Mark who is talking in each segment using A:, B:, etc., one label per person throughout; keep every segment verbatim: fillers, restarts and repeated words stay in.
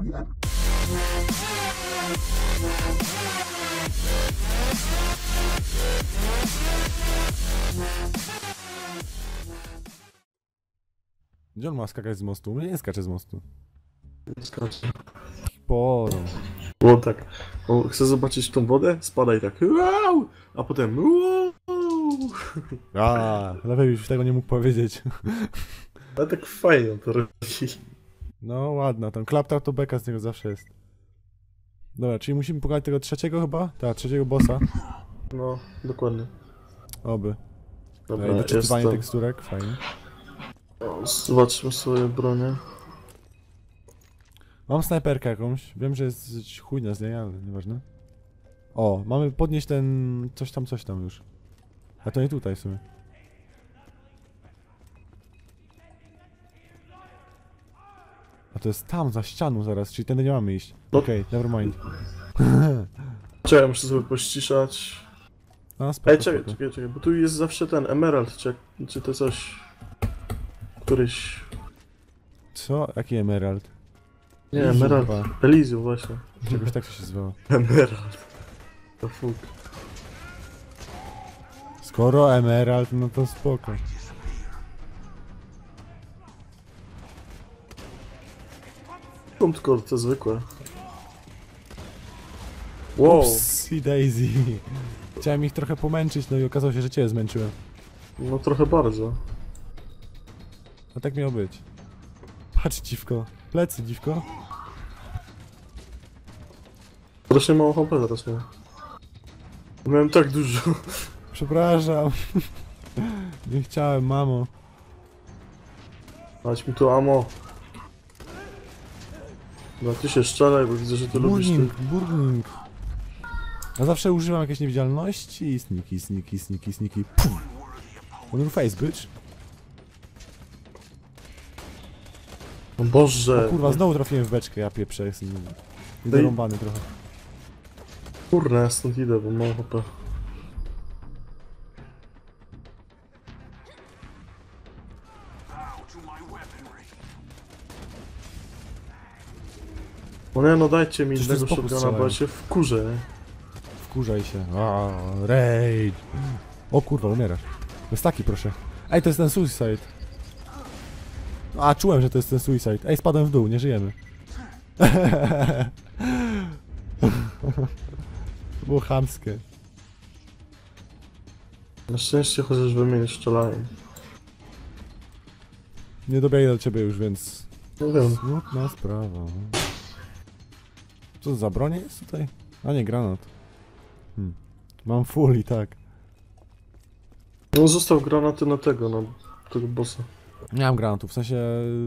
A: Gdzie on ma skakać z mostu? Nie, nie skacze z mostu.
B: Nie skacze.
A: Poro.
B: Bo tak, o, chcę zobaczyć tą wodę, spadaj tak, wow! A potem wow!
A: A, lepiej już tego nie mógł powiedzieć.
B: Ale tak fajnie to robi.
A: No ładna, tam klapta to beka z niego zawsze jest. Dobra, czyli musimy pokonać tego trzeciego chyba? Tak, trzeciego bossa.
B: No, dokładnie.
A: Oby.
B: Dobra,
A: Dobra, doczytywanie
B: jestem.
A: teksturek, fajnie.
B: O, zobaczmy swoje bronie.
A: Mam snajperkę jakąś, wiem, że jest chujna z niej, ale nieważne. O, mamy podnieść ten... coś tam, coś tam już. A to nie tutaj w sumie. A to jest tam, za ścianą zaraz, czyli tędy nie mamy iść.
B: No.
A: Okej, okay, nevermind.
B: Czekaj, muszę sobie pościszać.
A: A, spoko,
B: Ej, czekaj,
A: spoko.
B: czekaj, czekaj, bo tu jest zawsze ten emerald, czy, czy to coś... Któryś...
A: Co? Jaki emerald?
B: Nie,
A: Elysium
B: emerald.
A: chyba.
B: Elysium, właśnie.
A: Czegoś tak to się zwało.
B: Emerald. To fuk.
A: Skoro emerald, no to spoko.
B: Kątko, to zwykłe. Wow.
A: Upsi daisy. Chciałem ich trochę pomęczyć, no i okazało się, że cię zmęczyłem.
B: No trochę bardzo.
A: A tak miało być. Patrz, dziwko. Plecy, dziwko.
B: Strasznie mało H P zaraz miałem. Miałem tak dużo.
A: Przepraszam. Nie chciałem, mamo.
B: Dać mi tu ammo. No ty się szczelaj, bo widzę, że ty lubisz ty.
A: Burning, burning. Ja zawsze używam jakiejś niewidzialności i sniki, sniki, sniki, sniki. Pum. On your face, bitch.
B: O Boże.
A: O kurwa, znowu trafiłem w beczkę, ja pieprzę, jestem zarąbany trochę.
B: Kurna, ja stąd idę, bo mam H P. No nie, no dajcie mi
A: Przecież to
B: innego
A: z boku
B: shotguna, bo
A: strzelają.
B: ja się wkurzę, nie?
A: Wkurzaj się. A, rage. O kurwa, umierasz. To jest taki, proszę. Ej, to jest ten suicide. A, czułem, że to jest ten suicide. Ej, spadłem w dół, nie żyjemy. To było chamskie.
B: Na szczęście chociaż we mnie nie strzelają.
A: Nie dobiegnę do ciebie już, więc...
B: No wiem.
A: Smutna sprawa. Co to za broń jest tutaj? A nie, granat. Hmm. Mam full i tak.
B: No został granaty na tego, na tego bossa.
A: Nie mam granatów, w sensie...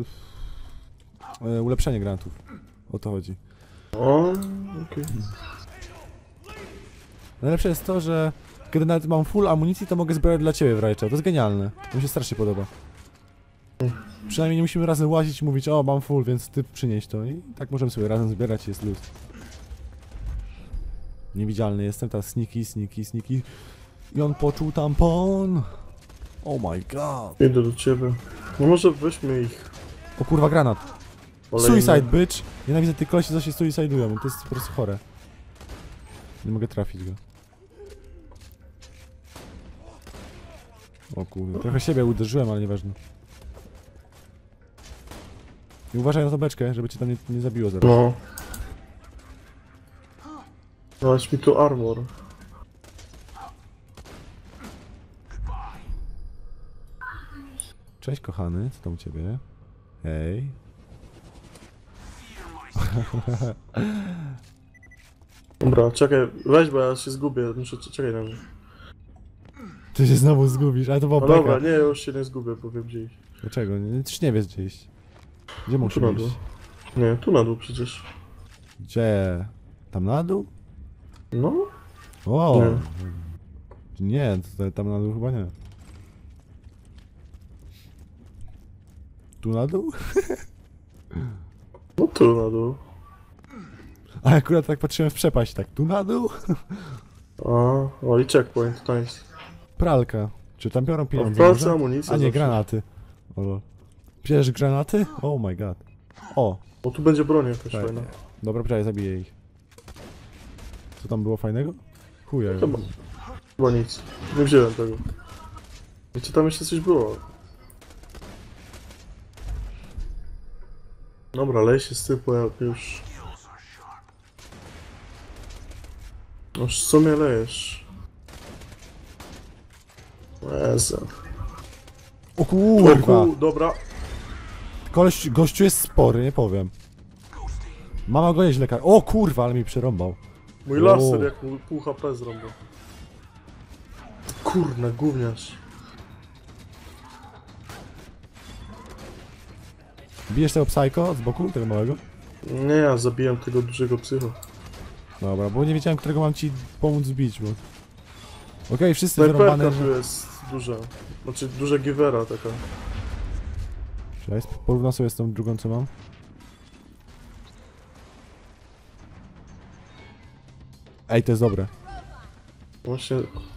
A: E, ulepszenie granatów. O to chodzi.
B: O, okej.
A: Najlepsze jest to, że kiedy nawet mam full amunicji, to mogę zbierać dla ciebie w rajcza. To jest genialne. To mi się strasznie podoba. Przynajmniej nie musimy razem łazić i mówić, o mam full, więc ty przynieś to. I tak możemy sobie razem zbierać i jest luz. Niewidzialny jestem, teraz sniki, sniki, sniki. I on poczuł tampon. Oh my god.
B: Idę do ciebie. No może weźmy ich.
A: O kurwa, granat.
B: Olejmy.
A: Suicide, bitch. Nienawidzę tych kolesi, co się suicidują. To jest po prostu chore. Nie mogę trafić go. O kurde, trochę siebie uderzyłem, ale nieważne. I uważaj na tą beczkę, żeby cię tam nie, nie zabiło zaraz.
B: No. Dać mi tu armor.
A: Cześć kochany, co tam u ciebie? Hej.
B: Dobra, czekaj, weź, bo ja się zgubię, muszę, czekaj na mnie.
A: Ty się znowu zgubisz, ale to była
B: No
A: beka.
B: dobra, nie, ja już się nie zgubię, bo wiem gdzie iść.
A: Dlaczego? Nie, też nie wiesz gdzie iść. Gdzie
B: Tu na
A: musimy
B: dół.
A: iść?
B: Nie, tu na dół przecież.
A: Gdzie? Tam na dół?
B: No?
A: O!
B: Nie.
A: Nie, to, tam na dół chyba nie. Tu na dół?
B: No tu na dół.
A: A akurat tak patrzyłem w przepaść, tak tu na dół?
B: A, o i checkpoint, nice.
A: Pralka. Czy tam biorą
B: O,
A: pieniądze?
B: w pralce
A: może?
B: amunicja
A: A nie,
B: zawsze.
A: granaty. O, bierzesz granaty? Oh my god. O,
B: O, tu będzie broń jakaś
A: tak.
B: fajna.
A: Dobra, poczekaj, zabiję ich. Co tam było fajnego? Chuja.
B: Chyba. Chyba nic. Nie wziąłem tego. Wiecie, tam jeszcze coś było. Dobra, lej się stypło jak już. Noż co mnie lejesz? Jezu.
A: O
B: O
A: kurwa!
B: ku, dobra.
A: Koleś, gościu jest spory, nie powiem. Mama go nieźle kar... O kurwa, ale mi przerąbał.
B: Mój
A: O.
B: laser jak mu pół H P zrobił. Kurna, gówniarz.
A: Bijesz tego psycho z boku, tego małego?
B: Nie, ja zabiłem tego dużego psycho.
A: Dobra, bo nie wiedziałem, którego mam ci pomóc zbić, bo... Okej, wszyscy
B: Snajperka
A: wyrąbane...
B: tu jest duża. Znaczy, duża giwera taka.
A: Cześć, porównam sobie z tą drugą, co mam. Ej, to jest dobre.
B: Właśnie.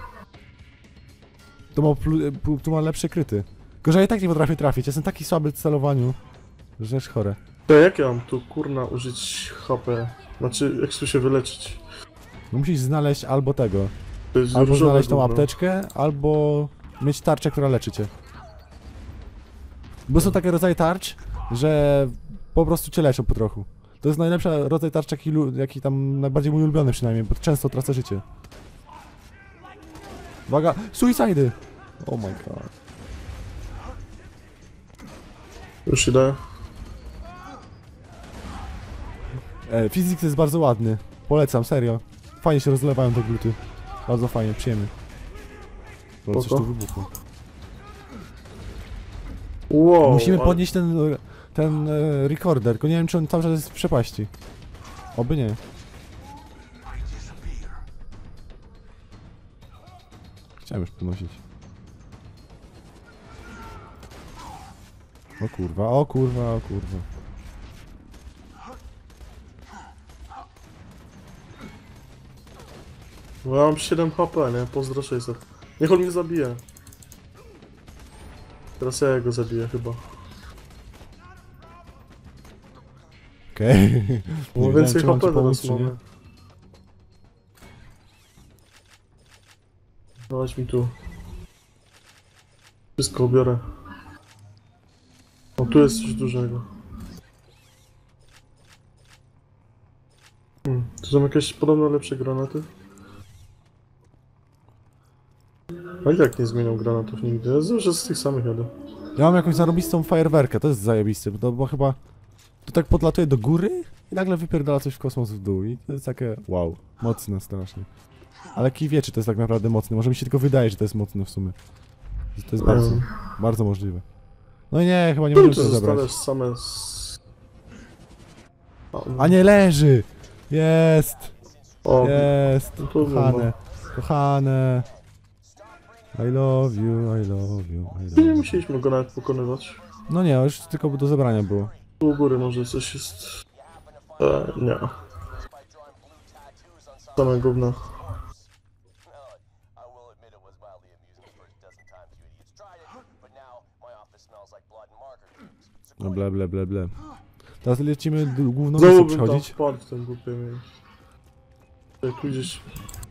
A: To ma, plu, pu- tu ma lepsze kryty. Tylko, że ja i tak nie potrafię trafić, jestem taki słaby w celowaniu, że jest chore.
B: To jak ja mam tu kurna użyć H P? Znaczy, jak tu się wyleczyć?
A: No musisz znaleźć albo tego,
B: To jest
A: albo
B: różowe
A: znaleźć tą
B: gówno.
A: apteczkę, albo mieć tarczę, która leczy cię. Bo są takie rodzaje tarcz, że po prostu cię leczą po trochu. To jest najlepszy rodzaj tarcz, jaki, lu- jaki tam najbardziej mój ulubiony przynajmniej, bo często tracę życie. Uwaga, suicidy! Oh my god.
B: Już idę.
A: E, Physics jest bardzo ładny. Polecam, serio. Fajnie się rozlewają te gluty. Bardzo fajnie, przyjemny. O, coś
B: Spoko.
A: tu wybuchło.
B: Wow,
A: Musimy
B: ale-
A: podnieść ten, ten e, recorder, tylko nie wiem, czy on cały czas jest w przepaści. Oby nie. Chciałem już podnosić. O kurwa, o kurwa, o kurwa.
B: Bo ja mam siedem H P, nie? Pozdro sześćset. Niech on mnie zabije. Teraz ja go zabiję chyba.
A: Okej.
B: Bo
A: Nie
B: więcej
A: wiem, czy mam
B: H P
A: ci pomóc,
B: teraz
A: czy nie.
B: mamy. Dawać mi tu. Wszystko ubiorę. O, tu jest coś dużego. Hmm, tu są jakieś podobno lepsze granaty? A i tak nie zmienią granatów nigdy. Ja zawsze z tych samych jadę.
A: Ja mam jakąś zarobistą fajerwerkę, to jest zajebiste, bo to bo chyba... To tak podlatuje do góry i nagle wypierdala coś w kosmos w dół i to jest takie... Wow, mocne strasznie. Ale kij wie, czy to jest tak naprawdę mocne, może mi się tylko wydaje, że to jest mocne w sumie. Że to jest bardzo,
B: Em.
A: bardzo możliwe. No i nie, chyba nie
B: Tu
A: możemy
B: to
A: tego zabrać.
B: zostawiasz same z... A,
A: A nie, leży! Jest!
B: O,
A: Jest!
B: no to
A: Kochane, kochane. I love you, I love you, I
B: nie
A: love you.
B: musieliśmy go nawet pokonywać.
A: No nie, już tylko do zebrania było.
B: Tu u góry może coś jest... E, nie. Same gówno.
C: I will admit it was mildly amusing the first dozen times you idiots tried it, but now my office smells like blood and marker tubes. So
A: No ble, ble, ble, ble. Teraz lecimy d- główną
B: Znowu
A: misję
B: bym tam
A: przechodzić.
B: wpadł w ten głupie miejsce. Jak tu gdzieś...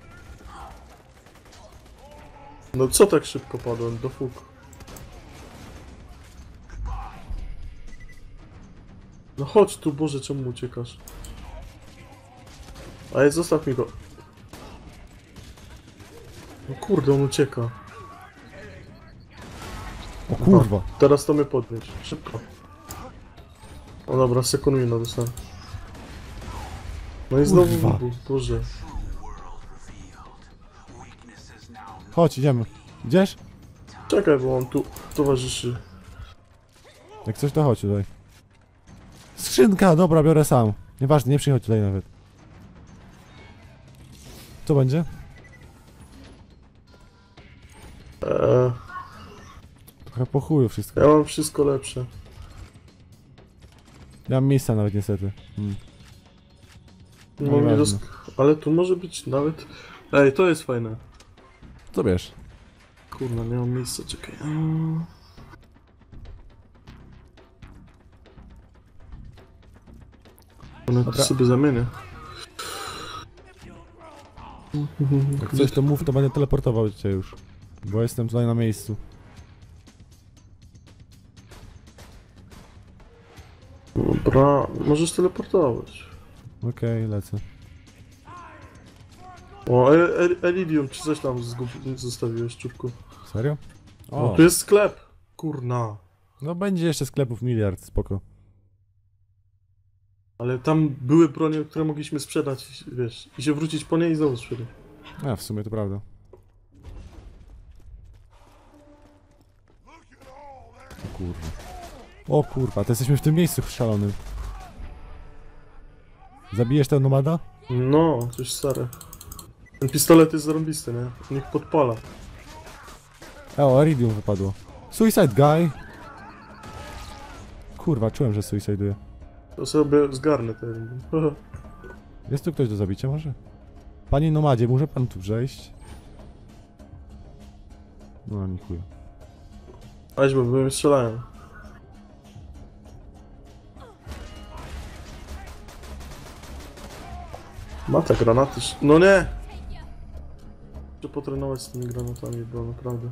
B: No co tak szybko padłem? Do fuk. No chodź tu, Boże, czemu uciekasz? A jest, zostaw mi go. No kurde, on ucieka.
A: O kurwa.
B: Teraz to mnie podnieść. Szybko. O dobra, sekund minut dostałem. No i znowu
A: Kurwa.
B: wybuch, Boże.
A: Chodź, idziemy. Idziesz?
B: Czekaj, bo on tu towarzyszy.
A: Jak coś to chodź tutaj. Skrzynka, dobra, biorę sam. Nieważne, nie przychodź tutaj nawet. Co będzie?
B: Eee,
A: Trochę po chuju wszystko.
B: ja mam wszystko lepsze.
A: Nie mam miejsca nawet niestety. Hmm. No
B: Mam nie
A: nieważne.
B: dosk- Ale tu może być nawet... Ej, to jest fajne.
A: Co wiesz?
B: Kurna, nie mam miejsca, czekaj. Eee, One to
A: Dobra.
B: sobie zamienię.
A: Jak coś to mów, to będę teleportował cię już. Bo jestem tutaj na miejscu.
B: Dobra, możesz teleportować.
A: Okej, lecę.
B: O, e e Elidium, czy coś tam zgub- zostawiłeś, czubku?
A: Serio?
B: O,
A: O,
B: tu jest sklep! Kurna.
A: no będzie jeszcze sklepów miliard, spoko.
B: Ale tam były bronie, które mogliśmy sprzedać, wiesz, i się wrócić po nie i znowu sprzedać.
A: A, w sumie to prawda. O kurwa. O kurwa, to jesteśmy w tym miejscu szalonym. Zabijesz tego nomada?
B: No, coś stare. Ten pistolet jest zarąbisty, nie? Niech podpala.
A: E, o, Iridium wypadło. Suicide Guy! Kurwa, czułem, że suiciduje.
B: To sobie zgarnę ten.
A: Jest tu ktoś do zabicia może? Panie nomadzie, może pan tu przejść? No, nie chuj.
B: Aś, bo byłem strzelają. Ma te granaty. sz- No nie! Muszę potrenować z tymi granatami, bo naprawdę.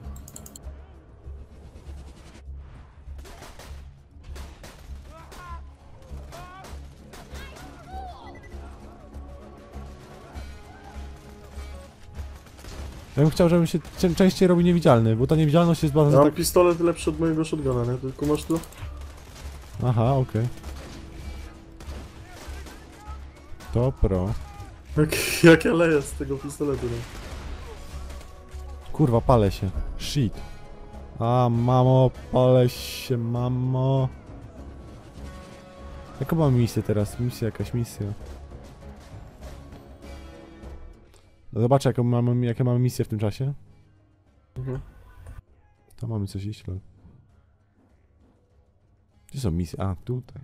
A: Ja bym chciał, żebym się czę- częściej robił niewidzialny, bo ta niewidzialność jest bardzo
B: Ja mam
A: tak...
B: pistolet lepszy od mojego shotguna, nie? Tylko masz tu?
A: Aha, okej. To pro.
B: Jak, jak ja leję z tego pistoletu, no.
A: Kurwa, palę się. Shit. A, mamo, palę się, mamo. Jaką mam misję teraz? Misja, jakaś misja. No zobaczę, jaką mamy, jakie mamy misje w tym czasie.
B: Mhm.
A: Tam mamy coś iść, lol. Gdzie są misje? A, tutaj.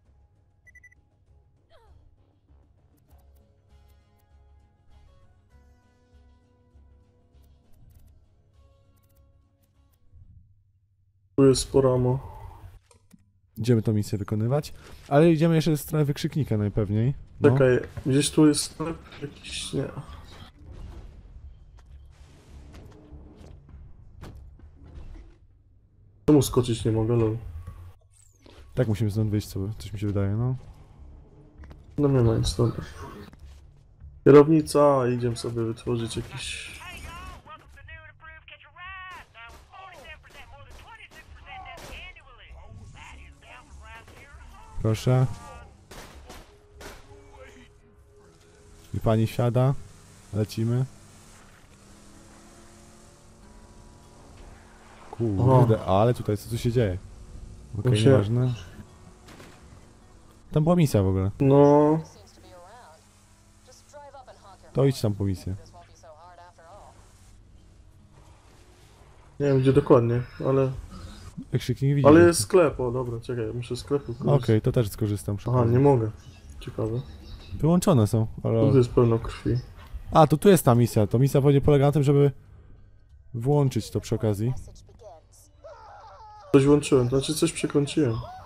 B: Tu jest sporo ammo.
A: Idziemy tą misję wykonywać. Ale idziemy jeszcze w stronę wykrzyknika najpewniej. No.
B: Czekaj, gdzieś tu jest sklep jakiś, nie. Czemu skoczyć nie mogę, lol?
A: Tak musimy stąd wyjść, co, coś mi się wydaje, no.
B: No nie ma nic, dobra. Kierownica, idziemy sobie wytworzyć jakiś...
D: Hey y'all, welcome to new and improved Catch a Ride. Now with forty-seven percent more than twenty-six percent down annually. That is down from around here.
A: Proszę. I pani wsiada. Lecimy. Kurde, ale tutaj co tu się dzieje? Okej,
B: Tu się-
A: nieważne. Tam była misja w ogóle.
B: No...
E: seems to be around. Just drive up and honk your
A: To idź tam po misję.
E: This won't be so hard after all.
B: Nie wiem gdzie dokładnie, ale...
A: Wykrzyknik widzi.
B: Ale
A: że-
B: jest sklep, o dobra, czekaj, muszę z sklepu
A: Okej,
B: korzystać.
A: to też skorzystam. przy
B: Aha,
A: okazji.
B: nie mogę. Ciekawe.
A: Wyłączone są,
B: Tu
A: ale...
B: jest pełno krwi.
A: A, to tu jest ta misja. To misja będzie polega na tym, żeby włączyć to przy okazji.
E: Message begins.
B: Coś włączyłem, to znaczy coś przekręciłem.